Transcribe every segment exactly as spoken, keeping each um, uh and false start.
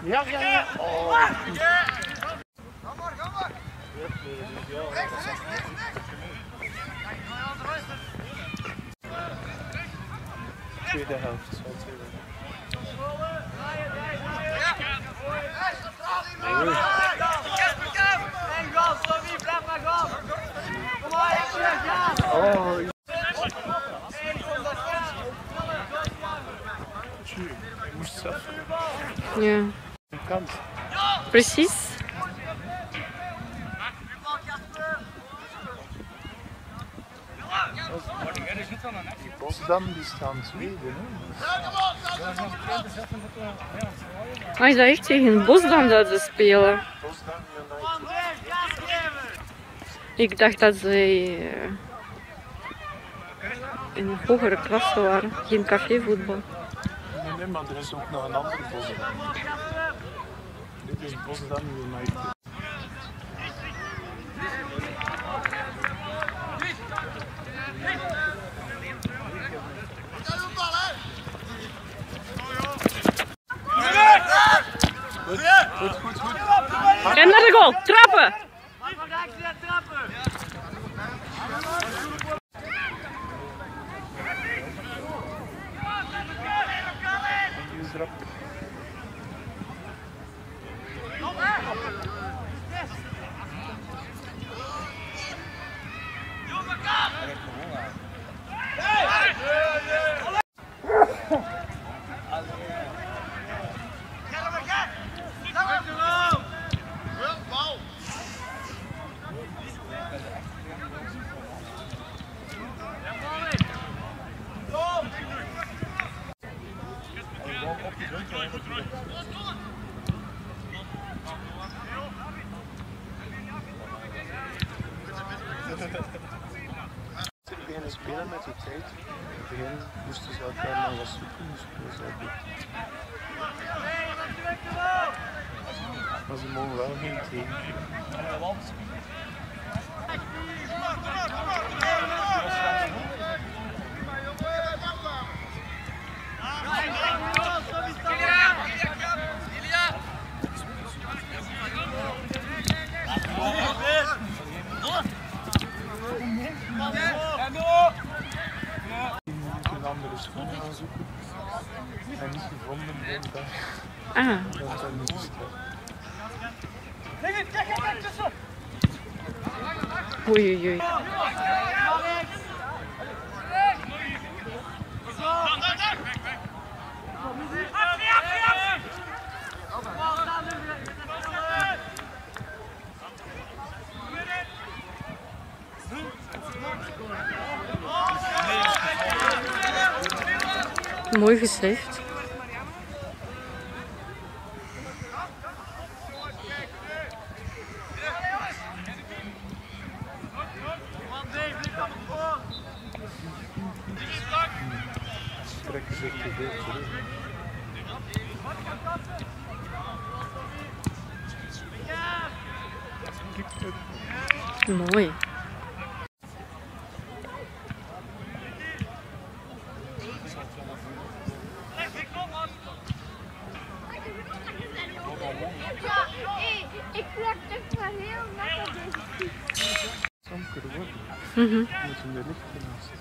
Ja, ja, ja. Oh. Kom maar, kom maar. Rechts, rechts, rechts, rechts. Tweede helft, zo tweede. Oh, je moest zelf. Ja. Kant. Precies. Die Bosdam die staan tweede. Hij zou echt tegen Bosdam dat ze spelen. Bosdam United. Ik dacht dat ze uh, in een hogere klasse waren, geen cafévoetbal. Nee, nee, maar er is ook nog een andere Bosdam. Dit is Bosdam United. Goed, goed, goed. En naar de goal, trappen! Ze beginnen spelen met de tijd. In het begin moesten ze elkaar nog wat zoeken, dus dat was goed. Maar ze mogen wel geen tegen. Een andere schoen gaan zoeken en niet gevonden worden. Ah. Dat is dan niet gestaan. Oei, oei, oei. Mooi gesleept. Trekken zich te veel terug. Mooi. Ik plak het maar heel lekker deze. Donker worden. Mhm. Moeten we er licht naast.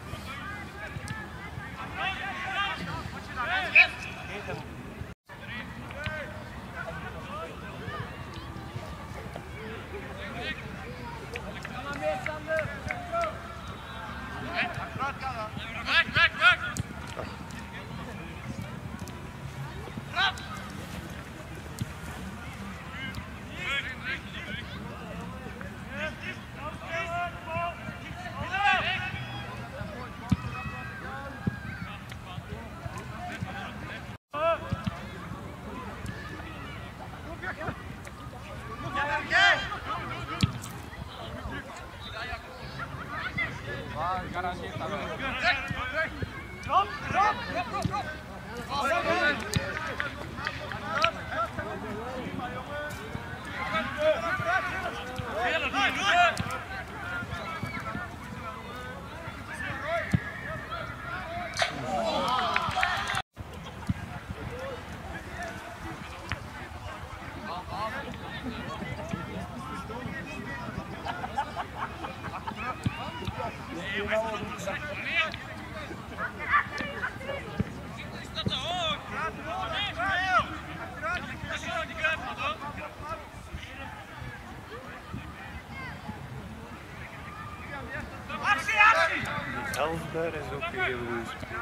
Elf daar is ook een heel goed spelen.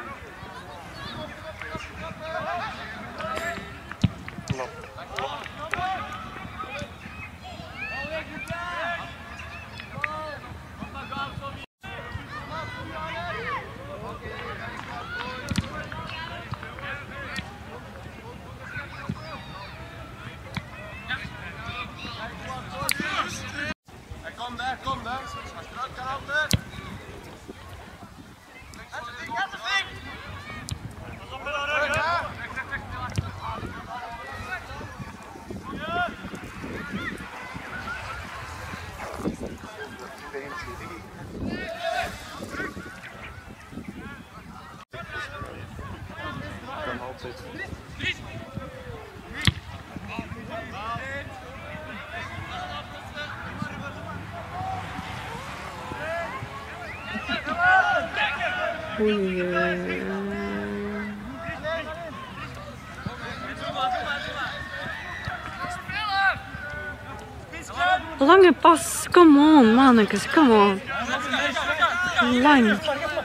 Klopt. Kom daar, kom daar. Achteruit kan altijd. Kan altijd. Oei. Lange pas, come on, mannetjes, come on. Lang.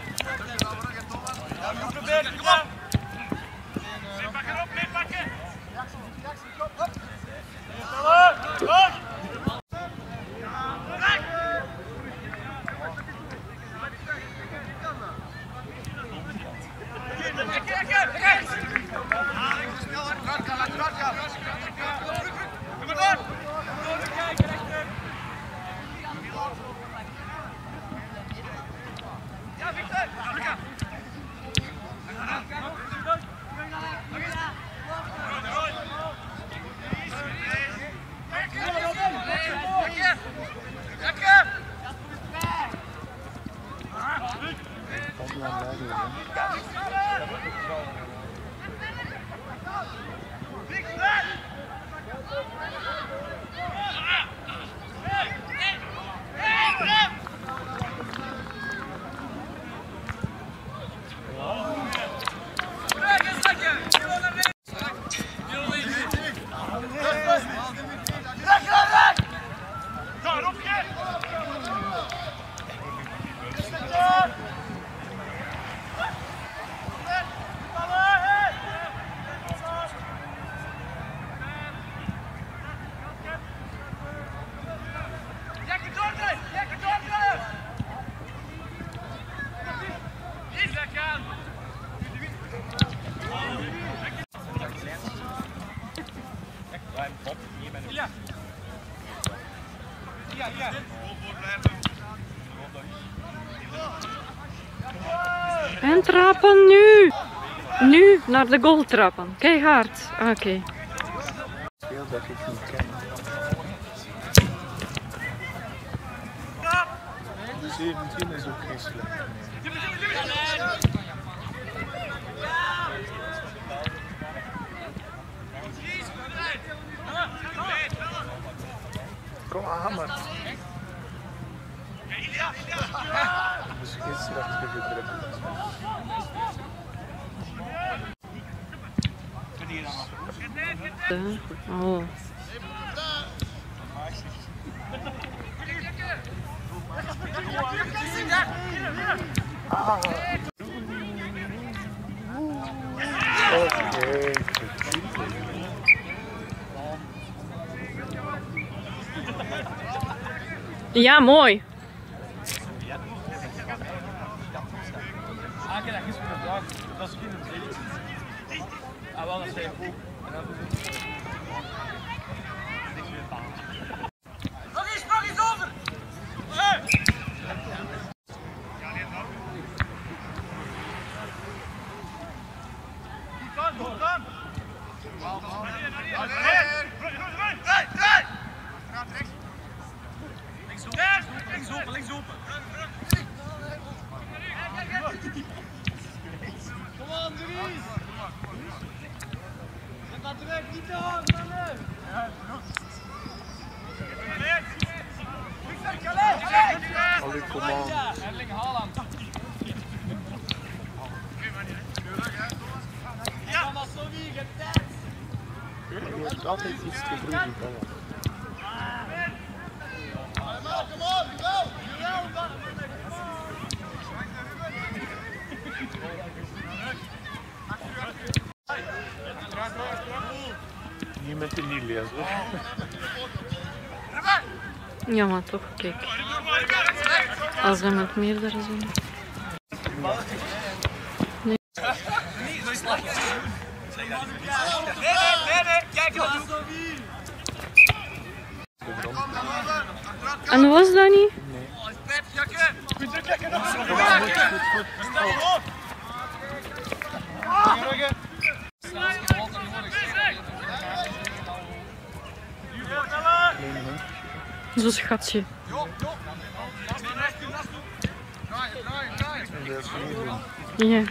En trappen nu. Nu naar de goal trappen. Keihard. Oké. Okay. Speel dat ik niet ken. zeventien is ook geen slecht. Kom aan, man. Misschien slecht gedrukt. Oh. Oké. Ja, mooi. Nog eens, nog eens over! Goed aan, goed aan! Draai, draai! Gaat rechts. Links open, links open, links open. Kom aan, Dries! Zet dat terug, niet aan, mannen! Al uw commandes. Erling Haaland. heeft altijd iets te broeden. Niet met de Nilias hoor. Ja, maar toch, kijk. Als hij met meerdere zijn. Nee. En was dat niet? Nee. Zo'n schatje. En dat is niet doen. Ja.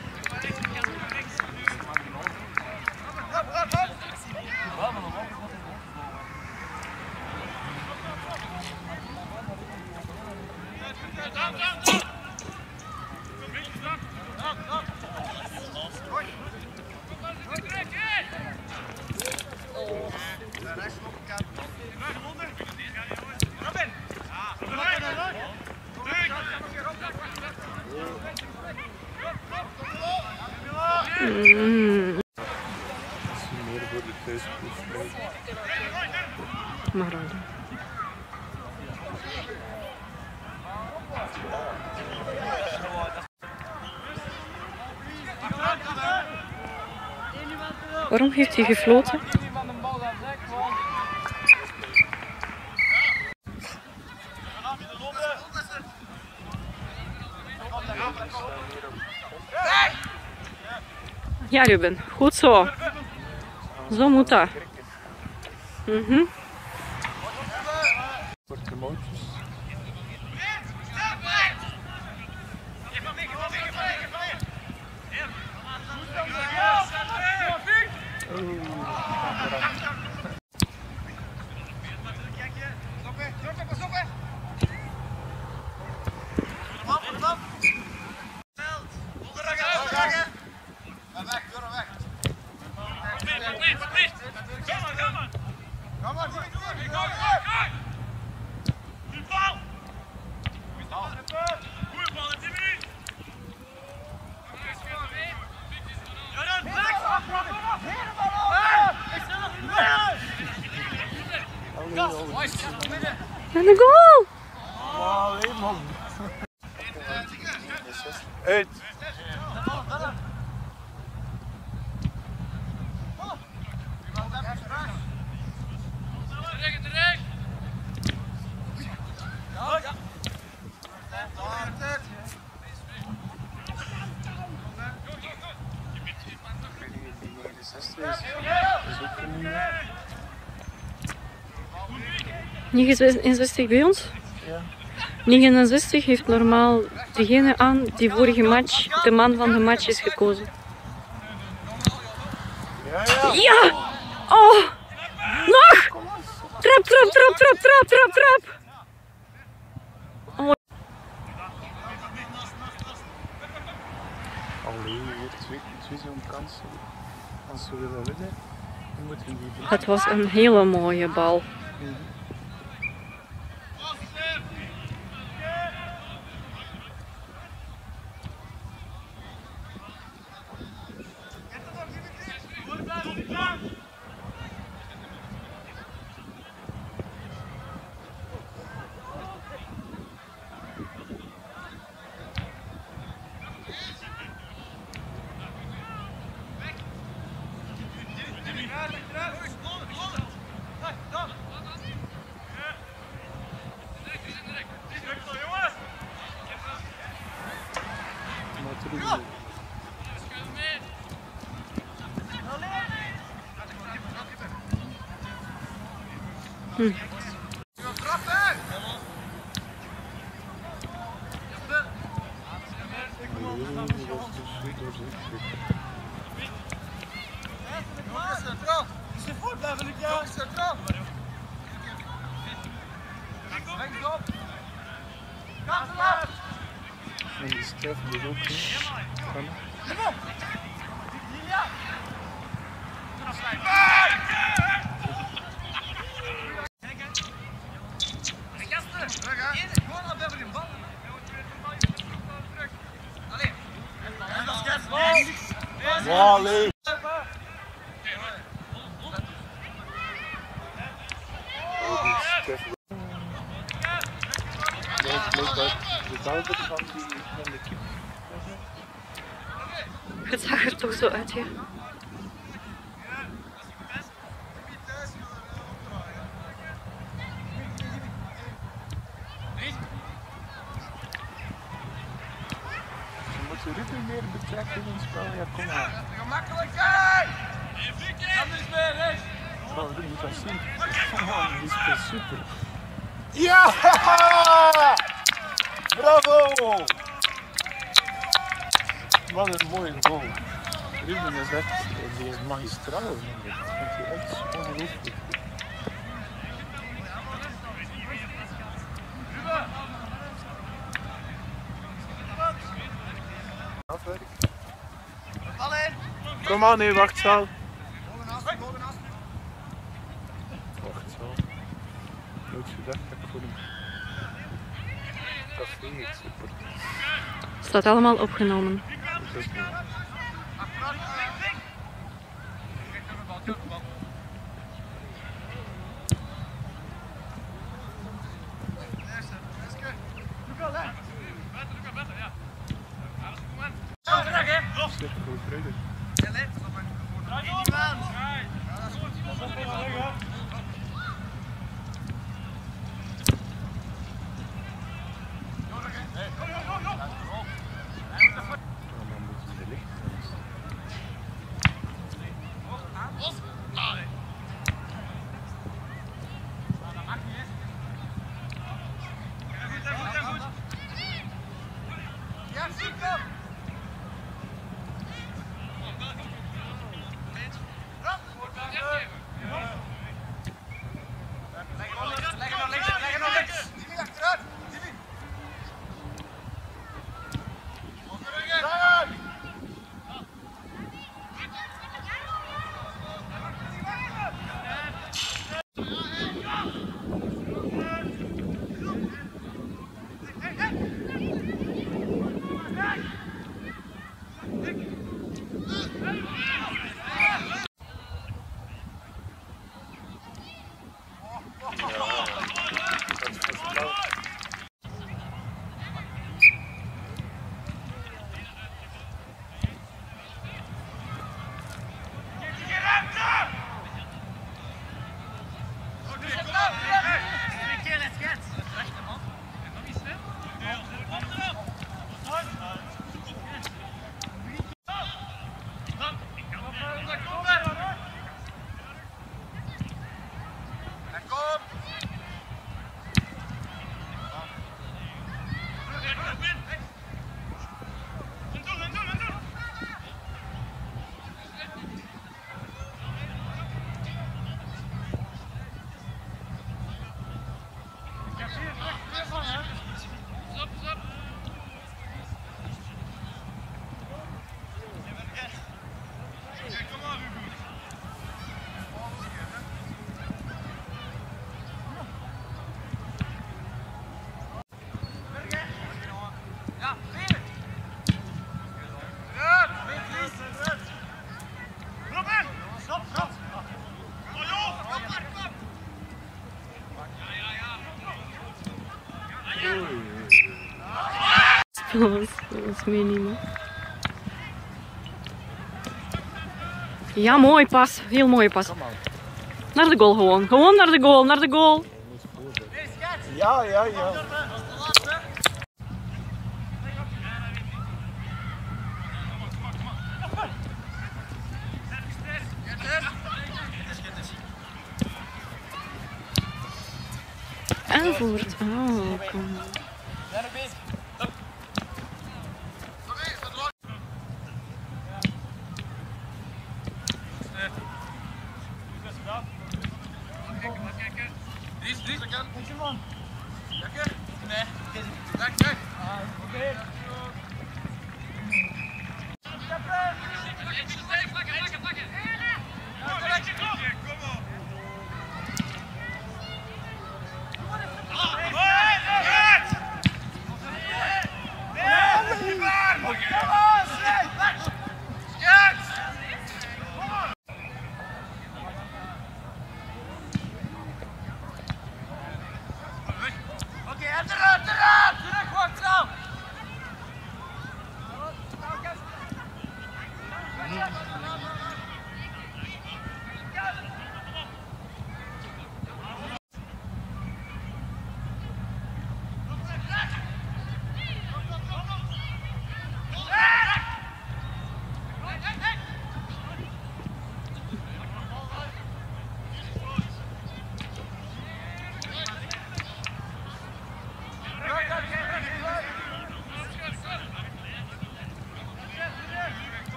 Mm. Misschien meer voor de thuisploeg. Maar al. Waarom heeft hij gefloten? Ja, Ruben, goed zo. Zo moet dat. Mhm. Korte mouwtjes. En de goal! Wow, hé man. Uit. negenenzestig bij ons? Ja. negenenzestig heeft normaal degene aan die vorige match de man van de match is gekozen. Ja, ja. Ja! Oh! Nog! Trap, trap, trap, trap, trap, trap, trap! Oh. Allee, weer twee, twee zo'n kansen. Als we willen winnen, dan moeten we die doen. Het was een hele mooie bal. Hm. En die straf is ook niet. Kan. Wally! De bouwbed van die van de kip. Het zag er toch zo uit, ja. Ze moeten Ruben meer betrekken in het spel. Ja, kom maar. Gemakkelijkheid! Kom eens mee, rechts! Oh, dat moet wel zien. Oh, die speelt super. Ja! Bravo! Wat een mooie goal. Ruben is echt, die is magistraal. Dat vindt hij echt ongelooflijk. Afwerk. Kom aan, nee, wacht zo. Wacht zo. Nooit gedacht dat ik voor een café het support. Staat allemaal opgenomen. Dat is mooi. Zeg, goed rijden. Dat was, dat was minimum. Ja, mooi pas. Heel mooie pas. Naar de goal gewoon. Gewoon naar de goal, naar de goal. Ja, ja, ja. Envoort. Oh, kom. Yes!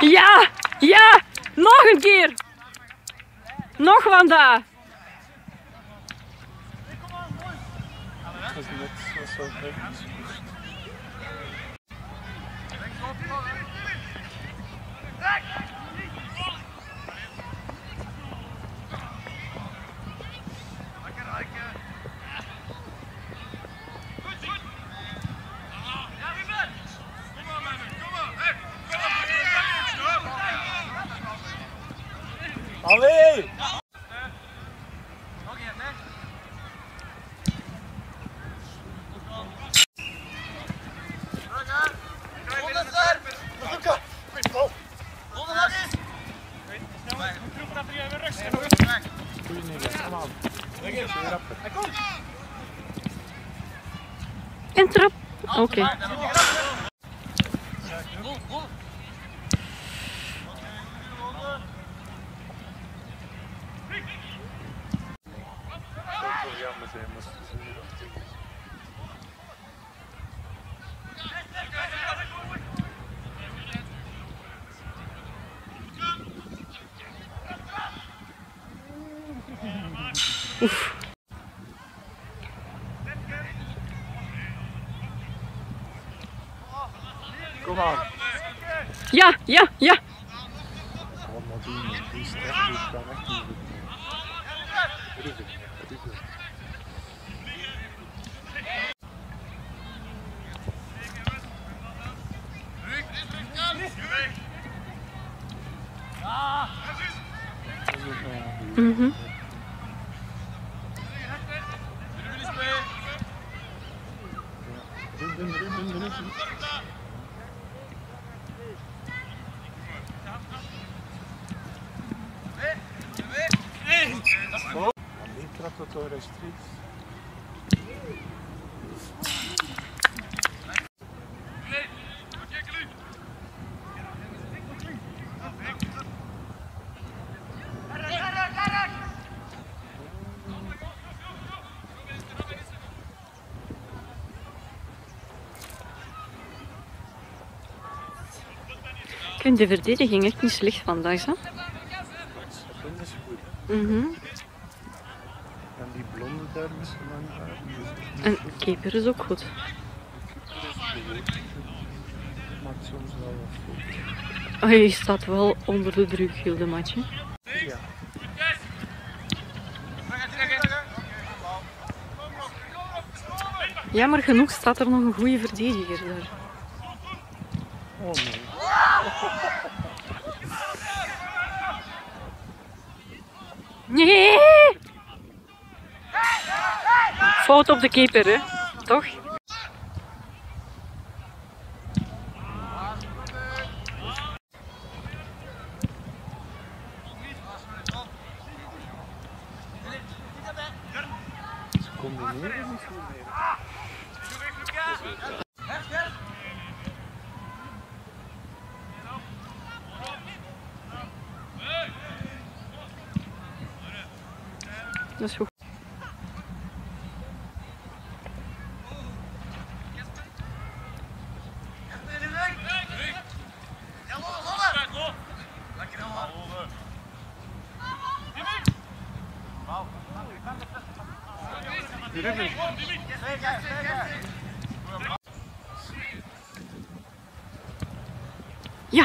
Ja, ja, nog een keer. Nog Wanda. Dat is net zoals zo echt. Allee! Goeie Nederland, kom aan. En trap. Oké. Okay. Jammer zijn, maar ze zijn niet op. Oef. Kom aan. Ja, ja, ja. Oh, maar die, die sterk, die kan echt niet goed. Ruben, Ruben. Dat is ook nog een goeie. Mhm. Ruben, Ruben, Ruben. Oh, die trapt dat door rechtstreeks. Ik vind de verdediging echt niet slecht vandaag, hè? Dat is goed. Mhm. En die blonde daar met zijn lange haar, die is echt niet En goed. keeper is ook goed. Die maakt soms wel wat fouten. Oh, je staat wel onder de druk heel de match, hè? Ja. Jammer genoeg staat er nog een goede verdediger daar. Oh nee. Nee! Fout op de keeper, hè? Toch? Ze combineren niet goed meer. Dat is goed. Ruben. Ja,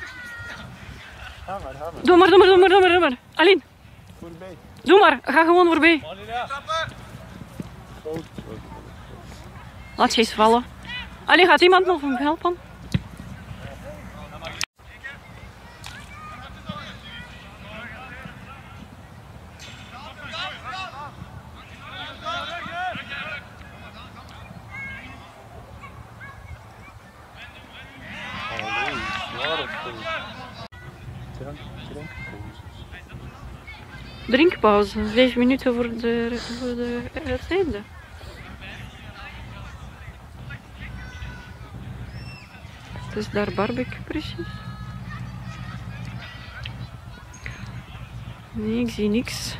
Ga maar, ga maar. doe maar, doe maar, doe maar, doe maar, doe maar. Aline, Voorbij. doe maar. Ga gewoon voorbij. Fout. Laat je eens vallen. Aline, gaat iemand nog hem helpen? Allee, zware fout. Drank, drankpauzes. Drinkpauze. Vijf minuten voor de, voor de het einde. Het is daar barbecue precies. Nee, ik zie niks.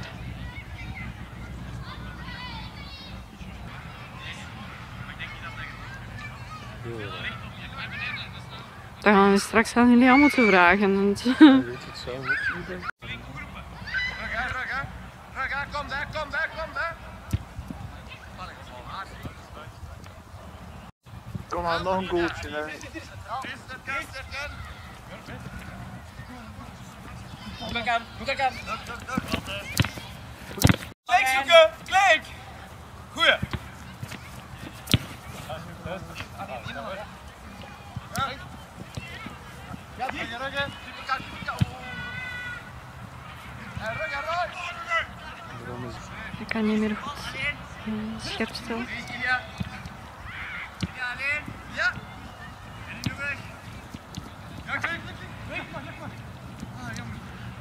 Heel raar. Dan gaan we straks aan jullie allemaal te vragen. Want... Je weet het zelf ook niet, denk ik. Rug hè, rug hè. Rug hè, kom daar, kom daar, kom daar. Kom aan, nog een goaltje. Hè. Klik aan, klik aan. Klik zoeken, klik. Goeie. Ja, die rug hè. Super kant, super kant. En rug hè, rug. Waarom is het? Ik kan niet meer goed uh, scherp stellen. Ja. Ja, alleen. Ja. En in de weg. Ja, klik, klik, klik. Klik maar, klik maar. Ah, jammer.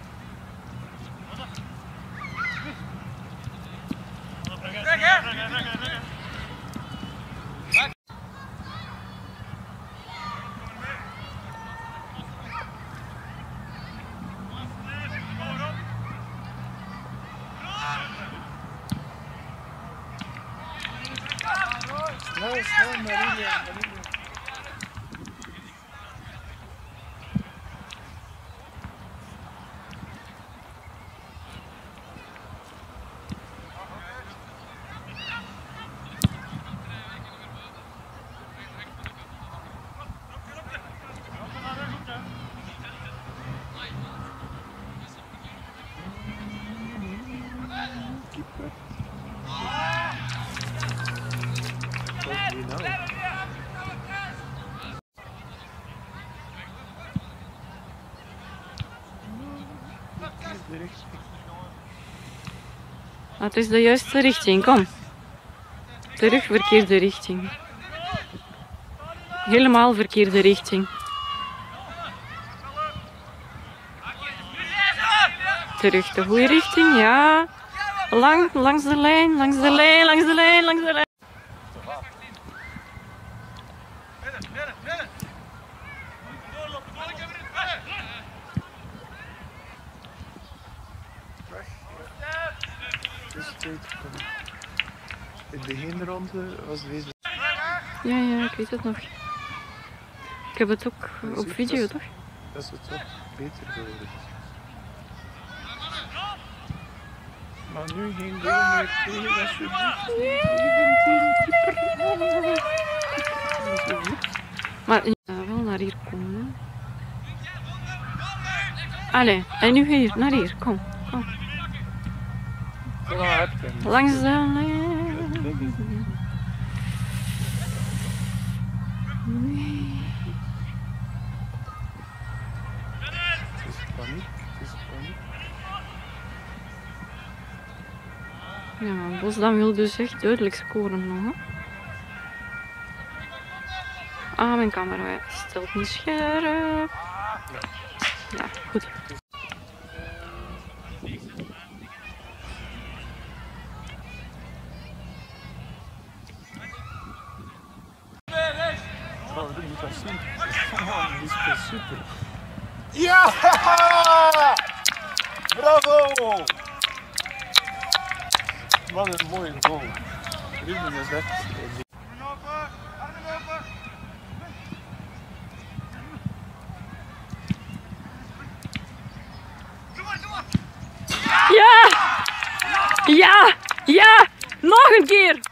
Rug hè. Rug hè, rug hè, rug hè. Snel, snel, Marilio, Marilio. Keeper. Wat doe je nou? Ah, het is de juiste richting, kom. Terug verkeerde richting. Helemaal verkeerde richting. Terug de goede richting, ja. Lang, langs de lijn, langs de lijn, langs de lijn, langs de lijn. Binnen, binnen, binnen. Doorlopen, doorlopen. Weg. Het is tijd. In de beginronde was deze. Ja, ja, ik weet het nog. Ik heb het ook op video, toch? Dat is het toch beter geworden. Maar nu geen goal meer tegen, dat is zo goed. Maar ja, wel naar hier komen. Allee, en nu hier, naar hier, kom, kom. Kom maar hard, Ken. Langs de lijn. Het is paniek, het is paniek. Ja, Bosdam wil dus echt duidelijk scoren nog. Hè? Ah, mijn camera stelt niet scherp. Ja, goed. Oh, dit moet dat zien. Oh, die speelt super. Ja! Bravo! Wat een mooie goal. Ruben is echt. Armen open, armen open. Doe maar, doe maar. Ja! Ja! Ja! Nog een keer!